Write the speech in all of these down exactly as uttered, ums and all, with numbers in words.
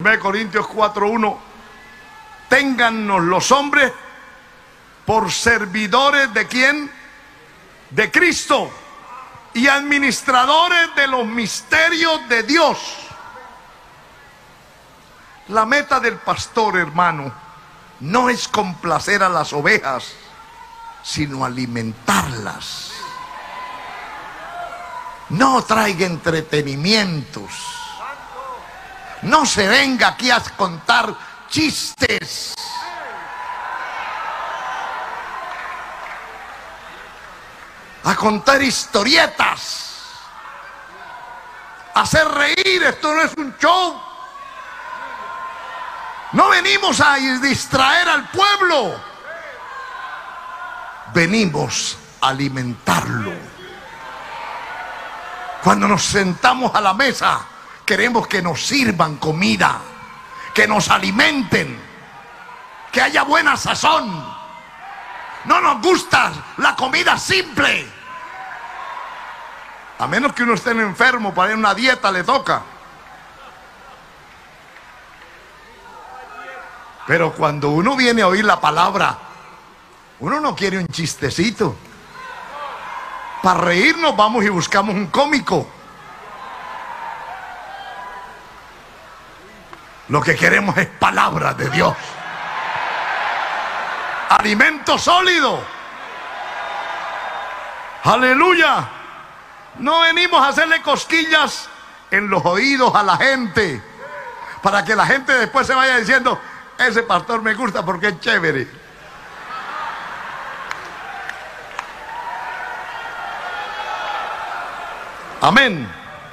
primera Corintios cuatro uno, téngannos los hombres por servidores de quién, de Cristo, y administradores de los misterios de Dios. La meta del pastor, hermano, no es complacer a las ovejas, sino alimentarlas. No traiga entretenimientos. No se venga aquí a contar chistes. A contar historietas. A hacer reír. Esto no es un show. No venimos a distraer al pueblo. Venimos a alimentarlo. Cuando nos sentamos a la mesa, queremos que nos sirvan comida, que nos alimenten, que haya buena sazón. No nos gusta la comida simple. A menos que uno esté enfermo, para ir a una dieta le toca. Pero cuando uno viene a oír la palabra, uno no quiere un chistecito. Para reírnos vamos y buscamos un cómico. Lo que queremos es palabra de Dios. Alimento sólido. Aleluya. No venimos a hacerle cosquillas en los oídos a la gente, para que la gente después se vaya diciendo: ese pastor me gusta porque es chévere. Amén.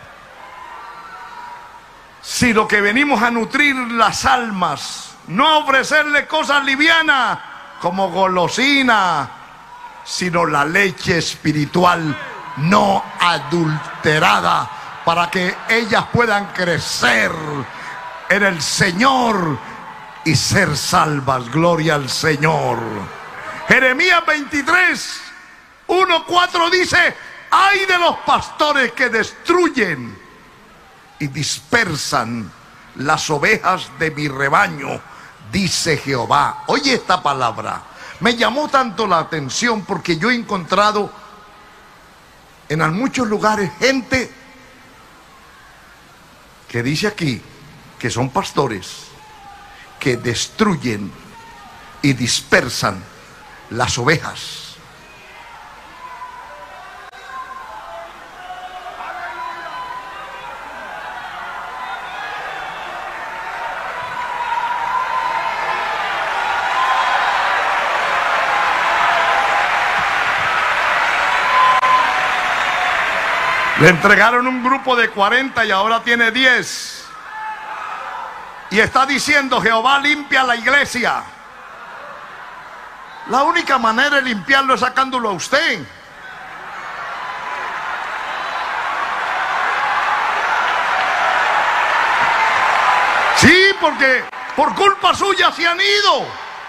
Si lo que venimos a nutrir las almas, no a ofrecerle cosas livianas como golosina, sino la leche espiritual no adulterada, para que ellas puedan crecer en el Señor y ser salvas. Gloria al Señor. Jeremías veintitrés, uno, cuatro dice: ay de los pastores que destruyen y dispersan las ovejas de mi rebaño, dice Jehová. Oye esta palabra, me llamó tanto la atención porque yo he encontrado en muchos lugares gente que dice aquí que son pastores que destruyen y dispersan las ovejas. Le entregaron un grupo de cuarenta y ahora tiene diez. Y está diciendo: Jehová limpia la iglesia. La única manera de limpiarlo es sacándolo a usted. Sí, porque por culpa suya se han ido.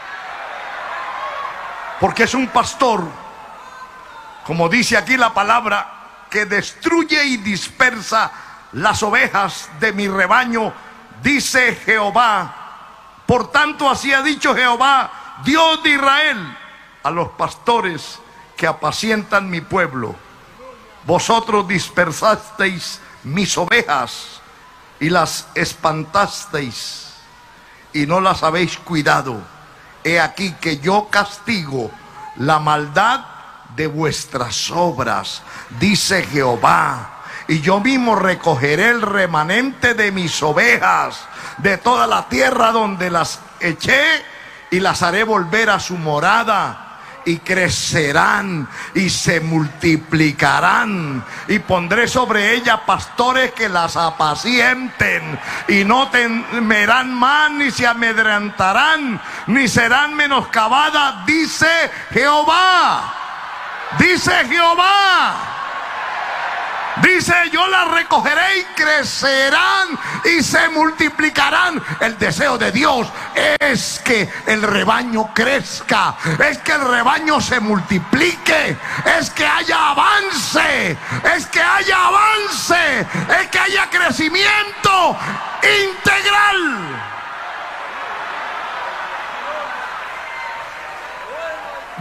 Porque es un pastor, como dice aquí la palabra, que destruye y dispersa las ovejas de mi rebaño, dice Jehová. Por tanto, así ha dicho Jehová, Dios de Israel, a los pastores que apacientan mi pueblo: vosotros dispersasteis mis ovejas y las espantasteis y no las habéis cuidado. He aquí que yo castigo la maldad de vuestras obras, dice Jehová, y yo mismo recogeré el remanente de mis ovejas de toda la tierra donde las eché, y las haré volver a su morada, y crecerán y se multiplicarán, y pondré sobre ellas pastores que las apacienten, y no temerán más, ni se amedrentarán, ni serán menoscabadas, dice Jehová. Dice Jehová. Dice: yo las recogeré y crecerán y se multiplicarán. El deseo de Dios es que el rebaño crezca, es que el rebaño se multiplique, es que haya avance, es que haya avance, es que haya crecimiento integral.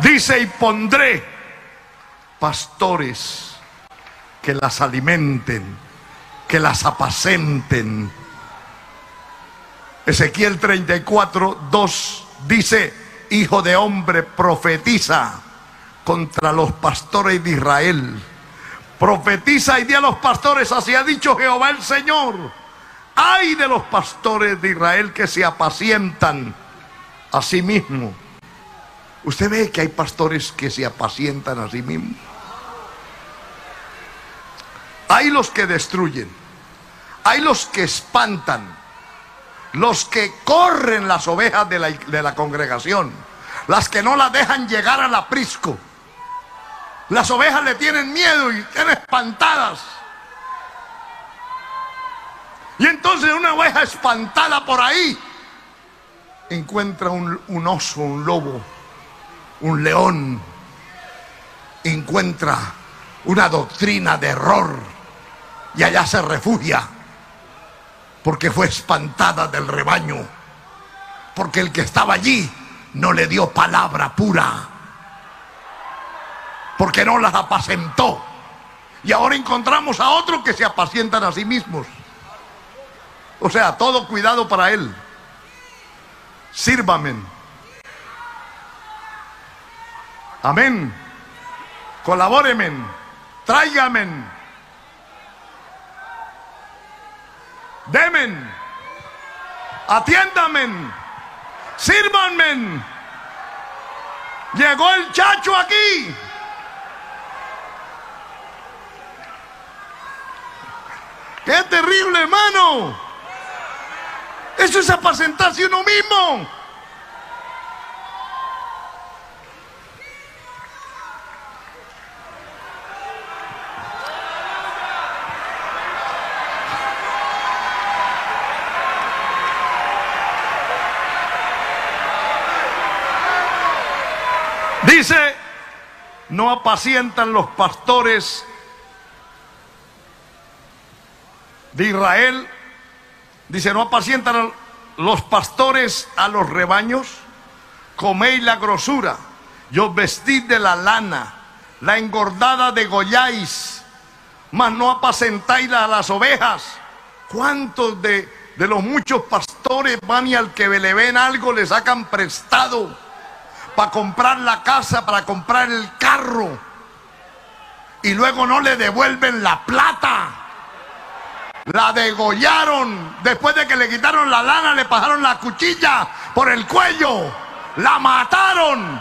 Dice: y pondré pastores que las alimenten, que las apacenten. Ezequiel treinta y cuatro, dos dice: hijo de hombre, profetiza contra los pastores de Israel. Profetiza y di a los pastores: así ha dicho Jehová el Señor, ay de los pastores de Israel que se apacientan a sí mismos. ¿Usted ve que hay pastores que se apacientan a sí mismos? Hay los que destruyen, hay los que espantan, los que corren las ovejas de la, de la congregación, las que no las dejan llegar al aprisco. Las ovejas le tienen miedo y están espantadas. Y entonces una oveja espantada por ahí encuentra un, un oso, un lobo, un león, encuentra una doctrina de error y allá se refugia, porque fue espantada del rebaño, porque el que estaba allí no le dio palabra pura, porque no las apacentó. Y ahora encontramos a otros que se apacientan a sí mismos. O sea, todo cuidado para él. Sírvame. Amén. Colabóreme. Tráigame. Demen. Atiéndame. Sírvanme. Llegó el chacho aquí. ¡Qué terrible, hermano! Eso es apacentarse uno mismo. Dice: no apacientan los pastores de Israel. Dice: no apacientan los pastores a los rebaños. Coméis la grosura y os vestid de la lana, la engordada degolláis, mas no apacentáis a las ovejas. ¿Cuántos de, de los muchos pastores van y al que le ven algo le sacan prestado para comprar la casa, para comprar el carro, y luego no le devuelven la plata? La degollaron. Después de que le quitaron la lana, le pasaron la cuchilla por el cuello. La mataron.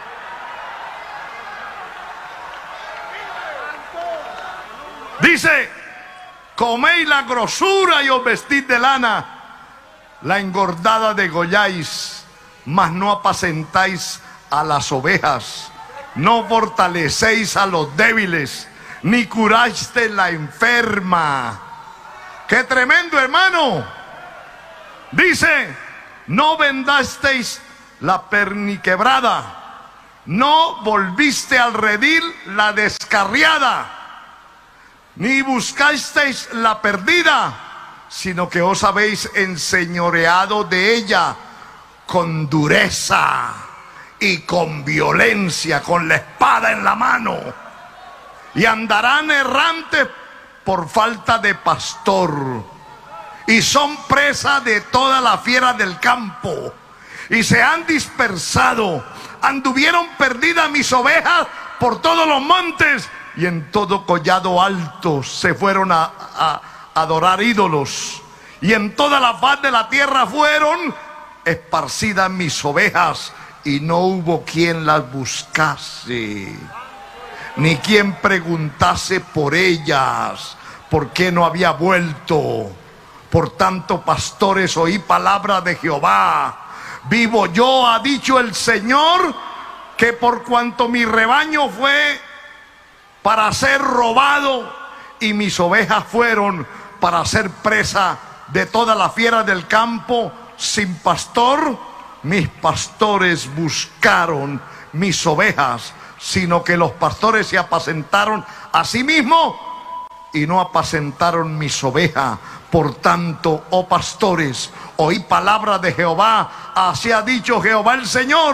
Dice: coméis la grosura y os vestid de lana, la engordada degolláis, mas no apacentáis a las ovejas. No fortalecéis a los débiles, ni curaste la enferma. ¡Qué tremendo, hermano! Dice: no vendasteis la perniquebrada, no volviste al redil la descarriada, ni buscasteis la perdida, sino que os habéis enseñoreado de ella con dureza y con violencia, con la espada en la mano, y andarán errantes por falta de pastor, y son presa de toda la fiera del campo, y se han dispersado. Anduvieron perdidas mis ovejas por todos los montes, y en todo collado alto se fueron a, a, a adorar ídolos, y en toda la faz de la tierra fueron esparcidas mis ovejas, y no hubo quien las buscase, ni quien preguntase por ellas, por qué no había vuelto. Por tanto, pastores, oí palabra de Jehová. Vivo yo, ha dicho el Señor, que por cuanto mi rebaño fue para ser robado y mis ovejas fueron para ser presa de toda la fiera del campo, sin pastor, mis pastores buscaron mis ovejas, sino que los pastores se apacentaron a sí mismos y no apacentaron mis ovejas. Por tanto, oh pastores, oí palabra de Jehová. Así ha dicho Jehová el Señor,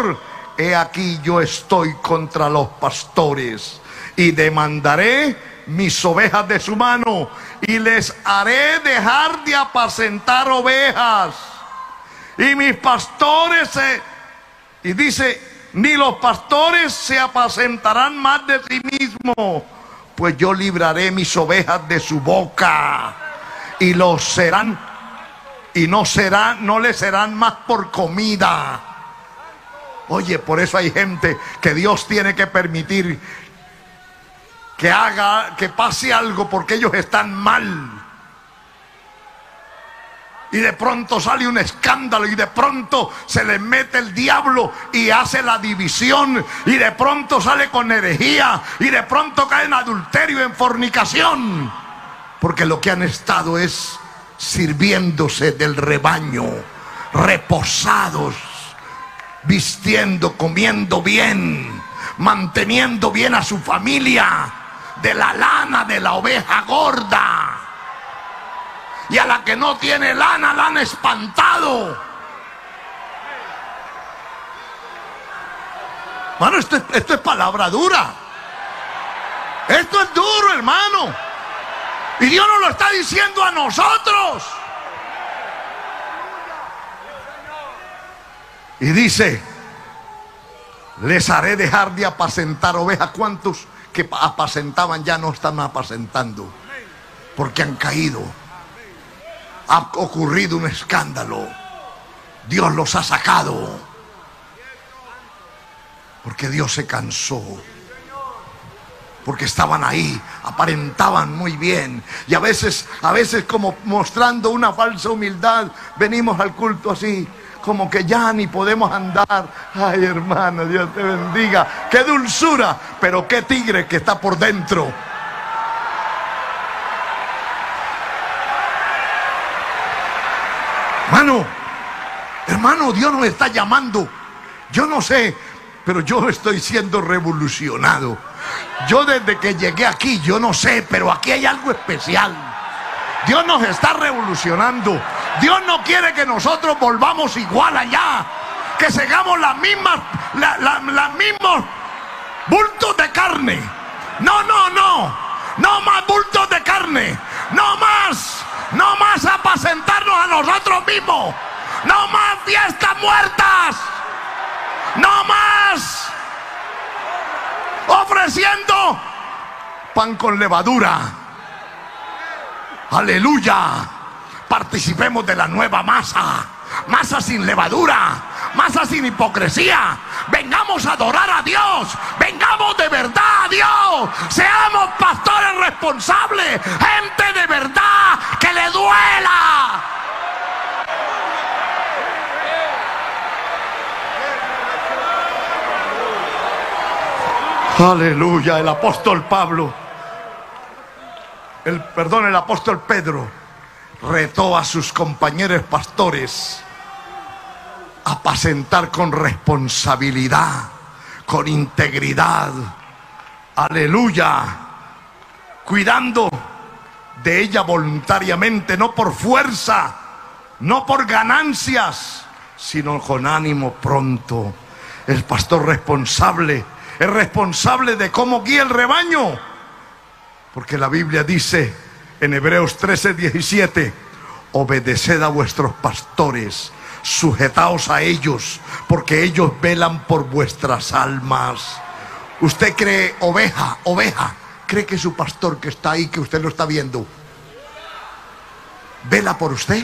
he aquí yo estoy contra los pastores y demandaré mis ovejas de su mano y les haré dejar de apacentar ovejas. Y mis pastores se... Y dice, ni los pastores se apacentarán más de sí mismos, pues yo libraré mis ovejas de su boca y los serán, y no serán, no les serán más por comida. Oye, por eso hay gente que Dios tiene que permitir que haga, que pase algo porque ellos están mal. Y de pronto sale un escándalo y de pronto se les mete el diablo y hace la división, y de pronto sale con herejía y de pronto cae en adulterio, en fornicación, porque lo que han estado es sirviéndose del rebaño, reposados, vistiendo, comiendo bien, manteniendo bien a su familia de la lana de la oveja gorda. Y a la que no tiene lana la han espantado. Hermano, esto es, esto es palabra dura. Esto es duro, hermano. Y Dios nos lo está diciendo a nosotros. Y dice, les haré dejar de apacentar ovejas. ¿Cuántos que apacentaban ya no están apacentando? Porque han caído. Ha ocurrido un escándalo. Dios los ha sacado. Porque Dios se cansó. Porque estaban ahí, aparentaban muy bien. Y a veces, a veces como mostrando una falsa humildad, venimos al culto así, como que ya ni podemos andar. Ay, hermano, Dios te bendiga. Qué dulzura, pero qué tigre que está por dentro. Hermano, hermano, Dios nos está llamando. Yo no sé, pero yo estoy siendo revolucionado. Yo desde que llegué aquí, yo no sé, pero aquí hay algo especial. Dios nos está revolucionando. Dios no quiere que nosotros volvamos igual allá, que sigamos las mismas, la, la, las mismos bultos de carne. No, no, no. No más bultos de carne. No más. No más apacentarnos a nosotros mismos. No más fiestas muertas. No más ofreciendo pan con levadura. Aleluya. Participemos de la nueva masa. Masa sin levadura. Masa sin hipocresía. Vengamos a adorar a Dios. Vengamos de verdad a Dios. Seamos pastores responsables. Gente de verdad que le duela. Aleluya. El apóstol Pablo, el perdón, el apóstol Pedro retó a sus compañeros pastores a apacentar con responsabilidad, con integridad. Aleluya. Cuidando de ella voluntariamente, no por fuerza, no por ganancias, sino con ánimo pronto. El pastor responsable es responsable de cómo guía el rebaño, porque la Biblia dice en Hebreos trece, diecisiete: obedeced a vuestros pastores, sujetaos a ellos, porque ellos velan por vuestras almas. Usted cree, oveja, oveja, cree que su pastor que está ahí, que usted lo está viendo, vela por usted,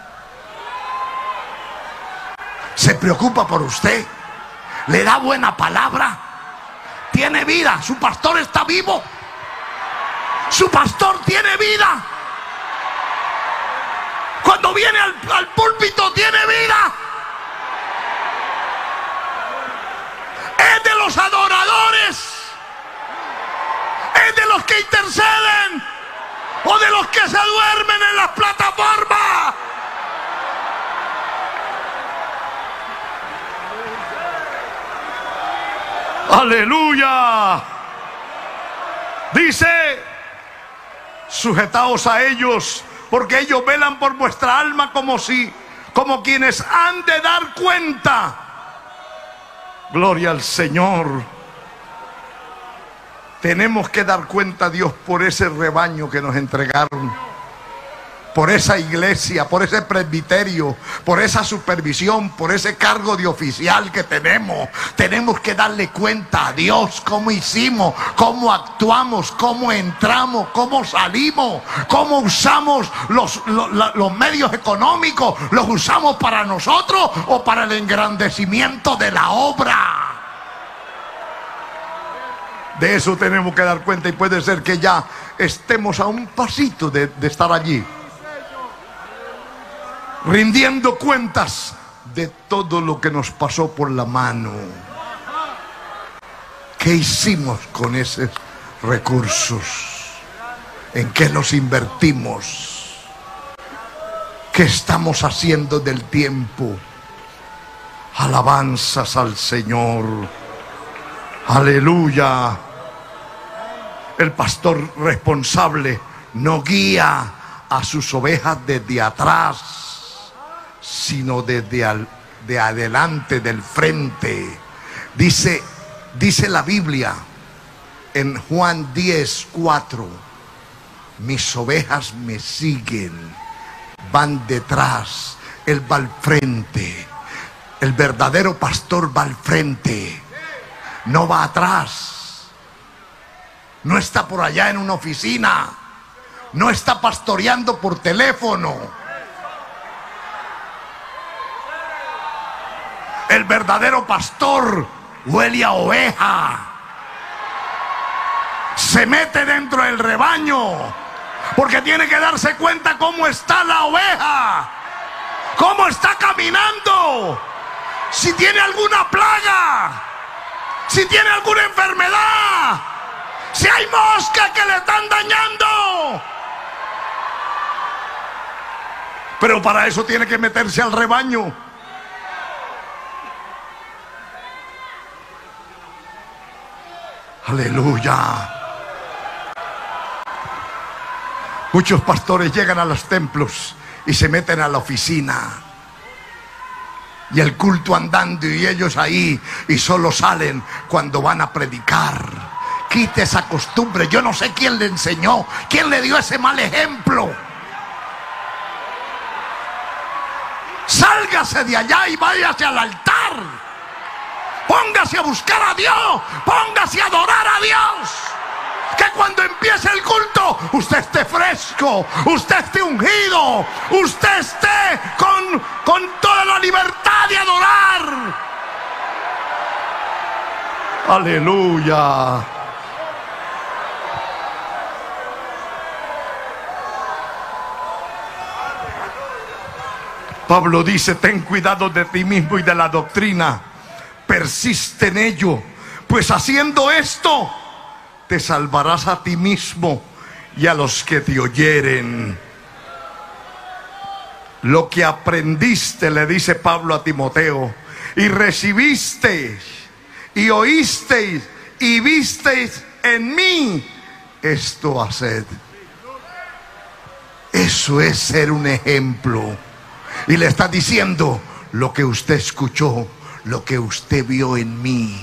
se preocupa por usted, le da buena palabra, tiene vida. Su pastor está vivo, su pastor tiene vida. Cuando viene al, al púlpito tiene vida. Es de los adoradores, es de los que interceden o de los que se duermen en las plataformas. Aleluya. Dice: sujetaos a ellos, porque ellos velan por vuestra alma como si, como quienes han de dar cuenta. Gloria al Señor. Tenemos que dar cuenta a Dios por ese rebaño que nos entregaron, por esa iglesia, por ese presbiterio, por esa supervisión, por ese cargo de oficial que tenemos. Tenemos que darle cuenta a Dios cómo hicimos, cómo actuamos, cómo entramos, cómo salimos, cómo usamos los, los, los medios económicos. ¿Los usamos para nosotros o para el engrandecimiento de la obra? De eso tenemos que dar cuenta, y puede ser que ya estemos a un pasito de, de estar allí, rindiendo cuentas de todo lo que nos pasó por la mano. ¿Qué hicimos con esos recursos? ¿En qué los invertimos? ¿Qué estamos haciendo del tiempo? Alabanzas al Señor. Aleluya. El pastor responsable no guía a sus ovejas desde atrás, sino desde al, de adelante, del frente. Dice, dice la Biblia en Juan diez, cuatro: mis ovejas me siguen, van detrás, él va al frente. El verdadero pastor va al frente, no va atrás. No está por allá en una oficina, no está pastoreando por teléfono. El verdadero pastor huele a oveja, se mete dentro del rebaño, porque tiene que darse cuenta cómo está la oveja, cómo está caminando, si tiene alguna plaga, si tiene alguna enfermedad, si hay moscas que le están dañando. Pero para eso tiene que meterse al rebaño. Aleluya. Muchos pastores llegan a los templos y se meten a la oficina, y el culto andando, y ellos ahí, y solo salen cuando van a predicar. Quite esa costumbre. Yo no sé quién le enseñó, quién le dio ese mal ejemplo. Sálgase de allá y váyase al altar. Póngase a buscar a Dios, póngase a adorar a Dios. Que cuando empiece el culto, usted esté fresco, usted esté ungido, usted esté con, con toda la libertad de adorar. Aleluya. Pablo dice: ten cuidado de ti mismo y de la doctrina, persiste en ello, pues haciendo esto te salvarás a ti mismo y a los que te oyeren. Lo que aprendiste, le dice Pablo a Timoteo, y recibisteis y oísteis y visteis en mí, esto haced. Eso es ser un ejemplo. Y le está diciendo: lo que usted escuchó, lo que usted vio en mí,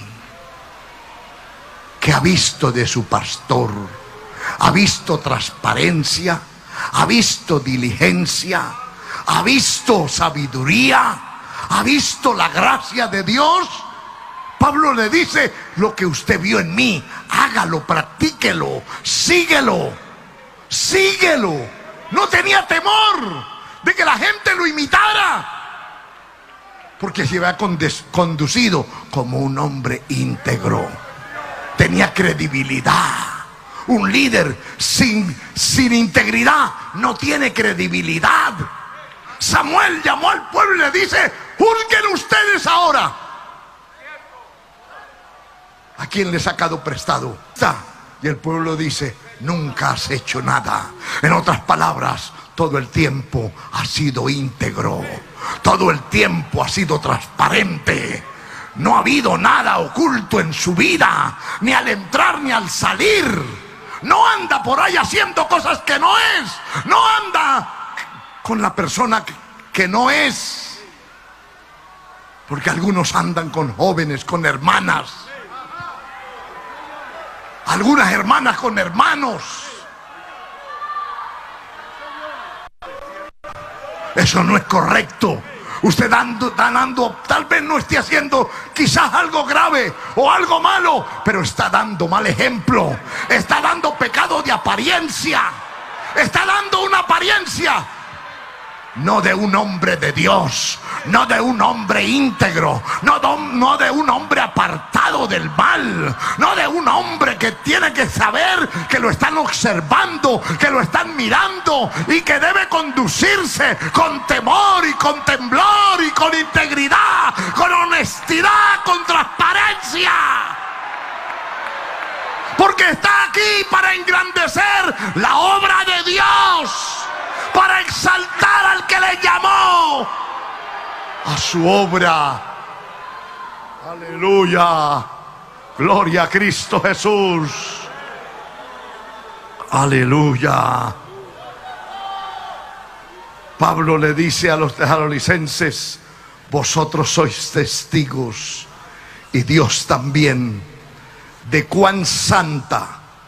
que ha visto de su pastor, ha visto transparencia, ha visto diligencia, ha visto sabiduría, ha visto la gracia de Dios. Pablo le dice: lo que usted vio en mí, hágalo, practíquelo, síguelo, síguelo. No tenía temor de que la gente lo imitara, porque se había conducido como un hombre íntegro, tenía credibilidad. Un líder sin, sin integridad no tiene credibilidad. Samuel llamó al pueblo y le dice: juzguen ustedes ahora a quién les ha sacado prestado. Y el pueblo dice: nunca has hecho nada. En otras palabras, todo el tiempo ha sido íntegro, todo el tiempo ha sido transparente. No ha habido nada oculto en su vida, ni al entrar ni al salir. No anda por ahí haciendo cosas que no es. No anda con la persona que, que no es. Porque algunos andan con jóvenes, con hermanas. Algunas hermanas con hermanos. Eso no es correcto. Usted dando, dando, tal vez no esté haciendo quizás algo grave o algo malo, pero está dando mal ejemplo. Está dando pecado de apariencia. Está dando una apariencia, no de un hombre de Dios, no de un hombre íntegro, no de, no de un hombre apartado del mal, no de un hombre que tiene que saber que lo están observando, que lo están mirando y que debe conducirse con temor y con temblor y con integridad, con honestidad, con transparencia. Porque está aquí para engrandecer la obra de Dios, para exaltar al que le llamó a su obra. Aleluya. Gloria a Cristo Jesús. Aleluya. Pablo le dice a los tesalonicenses: vosotros sois testigos, y Dios también, de cuán santa,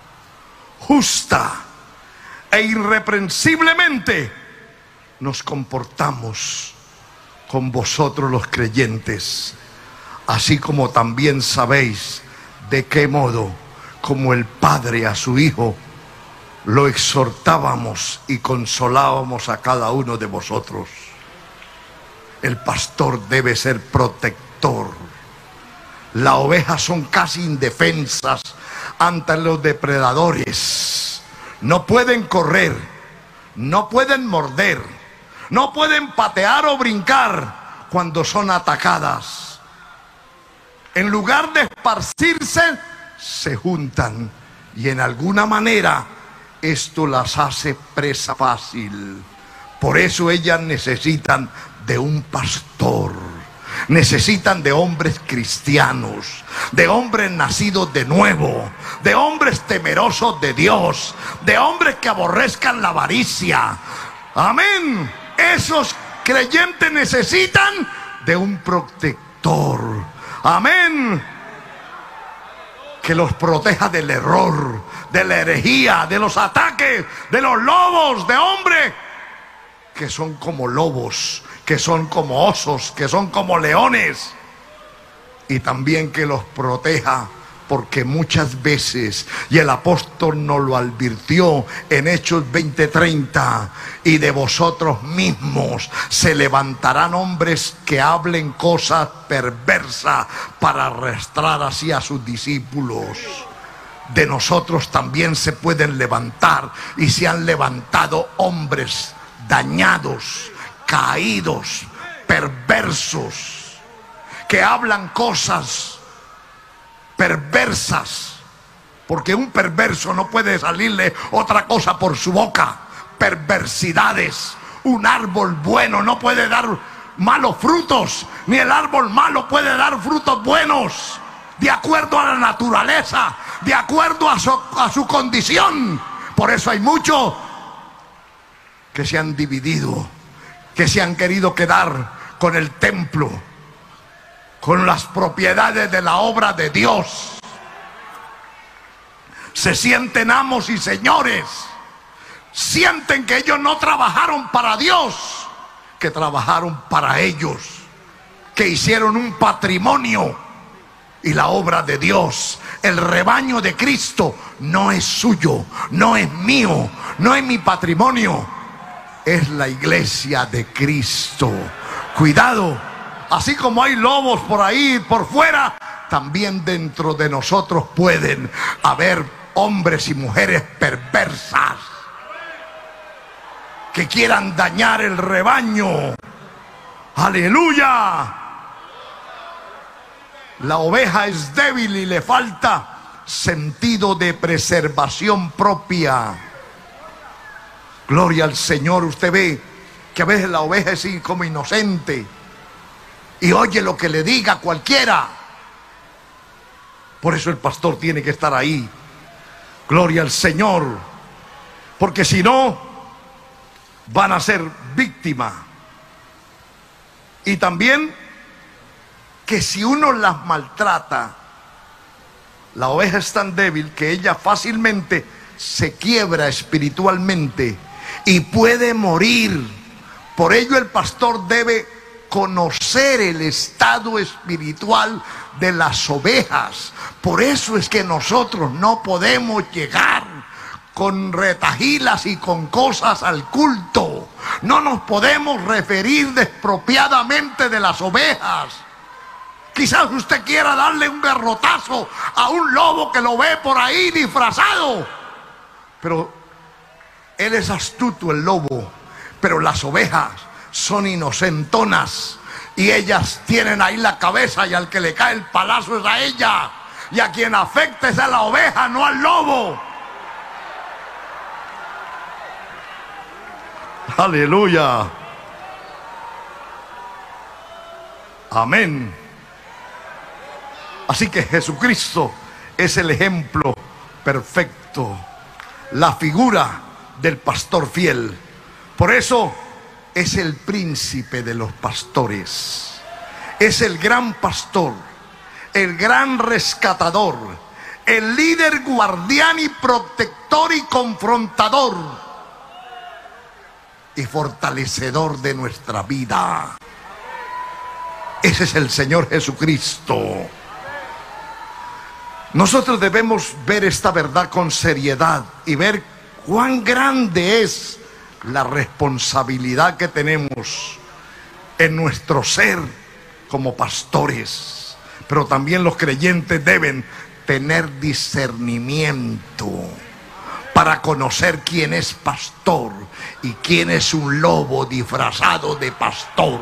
justa e irreprensiblemente nos comportamos con vosotros los creyentes, así como también sabéis de qué modo, como el Padre a su Hijo, lo exhortábamos y consolábamos a cada uno de vosotros. El pastor debe ser protector. Las ovejas son casi indefensas ante los depredadores. No pueden correr, no pueden morder, no pueden patear o brincar cuando son atacadas. En lugar de esparcirse, se juntan, y en alguna manera esto las hace presa fácil. Por eso ellas necesitan de un pastor. Necesitan de hombres cristianos, de hombres nacidos de nuevo, de hombres temerosos de Dios, de hombres que aborrezcan la avaricia. Amén. Esos creyentes necesitan de un protector. Amén. Que los proteja del error, de la herejía, de los ataques, de los lobos, de hombres que son como lobos, que son como osos, que son como leones. Y también que los proteja, porque muchas veces, y el apóstol nos lo advirtió en Hechos veinte treinta, y de vosotros mismos se levantarán hombres que hablen cosas perversas para arrastrar así a sus discípulos. De nosotros también se pueden levantar, y se han levantado hombres dañados, caídos, perversos, que hablan cosas perversas, porque un perverso no puede salirle otra cosa por su boca. Perversidades. Un árbol bueno no puede dar malos frutos, ni el árbol malo puede dar frutos buenos, de acuerdo a la naturaleza, de acuerdo a su, a su condición. Por eso hay muchos que se han dividido, que se han querido quedar con el templo, con las propiedades de la obra de Dios. Se sienten amos y señores. Sienten que ellos no trabajaron para Dios, que trabajaron para ellos, que hicieron un patrimonio. Y la obra de Dios, el rebaño de Cristo, no es suyo, no es mío, no es mi patrimonio. Es la iglesia de Cristo. Cuidado, así como hay lobos por ahí, por fuera, también dentro de nosotros pueden haber hombres y mujeres perversas que quieran dañar el rebaño. Aleluya. La oveja es débil y le falta sentido de preservación propia. Gloria al Señor. Usted ve que a veces la oveja es como inocente y oye lo que le diga cualquiera. Por eso el pastor tiene que estar ahí. Gloria al Señor. Porque si no, van a ser víctimas. Y también que si uno las maltrata, la oveja es tan débil que ella fácilmente se quiebra espiritualmente y puede morir. Por ello el pastor debe conocer el estado espiritual de las ovejas. Por eso es que nosotros no podemos llegar con retahilas y con cosas al culto. No nos podemos referir despropiadamente de las ovejas. Quizás usted quiera darle un garrotazo a un lobo que lo ve por ahí disfrazado, pero él es astuto, el lobo. Pero las ovejas son inocentonas y ellas tienen ahí la cabeza, y al que le cae el palazo es a ella, y a quien afecta es a la oveja, no al lobo. Aleluya. Amén. Así que Jesucristo es el ejemplo perfecto, la figura del pastor fiel. Por eso es el príncipe de los pastores, es el gran pastor, el gran rescatador, el líder guardián y protector y confrontador y fortalecedor de nuestra vida. Ese es el Señor Jesucristo. Nosotros debemos ver esta verdad con seriedad y ver cuán grande es la responsabilidad que tenemos en nuestro ser como pastores. Pero también los creyentes deben tener discernimiento para conocer quién es pastor y quién es un lobo disfrazado de pastor.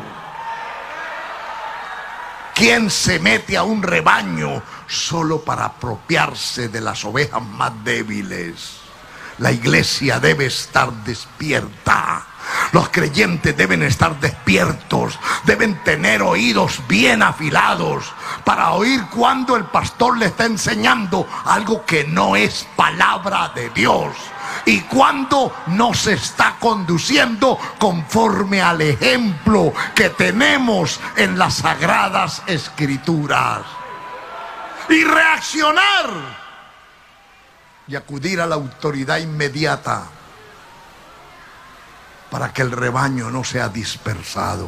¿Quién se mete a un rebaño solo para apropiarse de las ovejas más débiles? La iglesia debe estar despierta. Los creyentes deben estar despiertos. Deben tener oídos bien afilados para oír cuando el pastor le está enseñando algo que no es palabra de Dios, y cuando no se está conduciendo conforme al ejemplo que tenemos en las sagradas escrituras. Y reaccionar y acudir a la autoridad inmediata para que el rebaño no sea dispersado.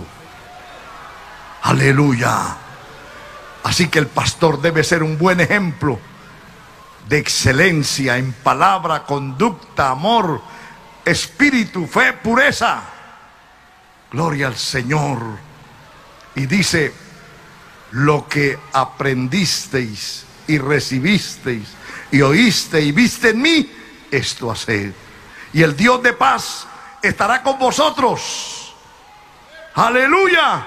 Aleluya. Así que el pastor debe ser un buen ejemplo de excelencia en palabra, conducta, amor, espíritu, fe, pureza. Gloria al Señor. Y dice: lo que aprendisteis y recibisteis y oíste y viste en mí, esto haced, y el Dios de paz estará con vosotros. Aleluya.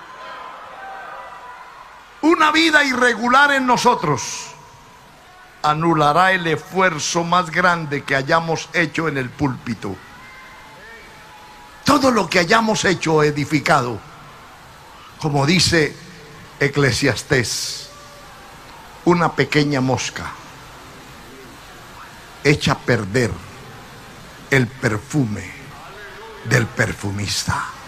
Una vida irregular en nosotros anulará el esfuerzo más grande que hayamos hecho en el púlpito. Todo lo que hayamos hecho o edificado, como dice Eclesiastés, una pequeña mosca echa a perder el perfume del perfumista.